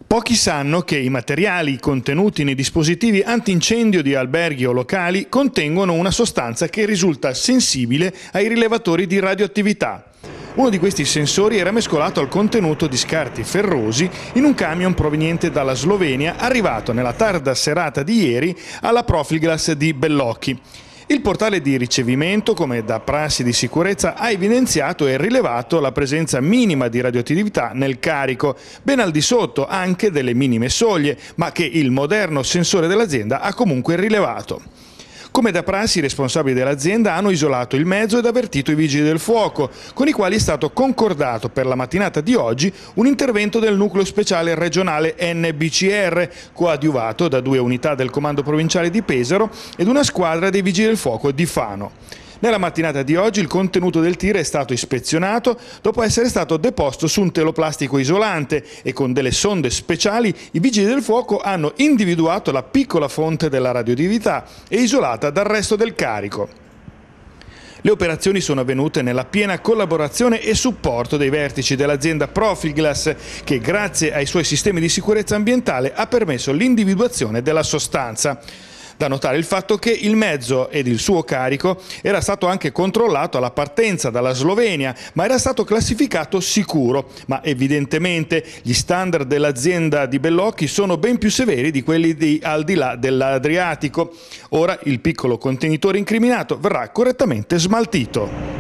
Pochi sanno che i materiali contenuti nei dispositivi antincendio di alberghi o locali contengono una sostanza che risulta sensibile ai rilevatori di radioattività. Uno di questi sensori era mescolato al contenuto di scarti ferrosi in un camion proveniente dalla Slovenia arrivato nella tarda serata di ieri alla Profilglas di Bellocchi. Il portale di ricevimento, come da prassi di sicurezza, ha evidenziato e rilevato la presenza minima di radioattività nel carico, ben al di sotto anche delle minime soglie, ma che il moderno sensore dell'azienda ha comunque rilevato. Come da prassi, i responsabili dell'azienda hanno isolato il mezzo ed avvertito i vigili del fuoco, con i quali è stato concordato per la mattinata di oggi un intervento del nucleo speciale regionale NBCR, coadiuvato da 2 unità del comando provinciale di Pesaro ed una squadra dei vigili del fuoco di Fano. Nella mattinata di oggi il contenuto del tir è stato ispezionato dopo essere stato deposto su un teloplastico isolante e con delle sonde speciali i vigili del fuoco hanno individuato la piccola fonte della radioattività e isolata dal resto del carico. Le operazioni sono avvenute nella piena collaborazione e supporto dei vertici dell'azienda Profilglas che grazie ai suoi sistemi di sicurezza ambientale ha permesso l'individuazione della sostanza. Da notare il fatto che il mezzo ed il suo carico era stato anche controllato alla partenza dalla Slovenia, ma era stato classificato sicuro. Ma evidentemente gli standard dell'azienda di Bellocchi sono ben più severi di quelli di al di là dell'Adriatico. Ora il piccolo contenitore incriminato verrà correttamente smaltito.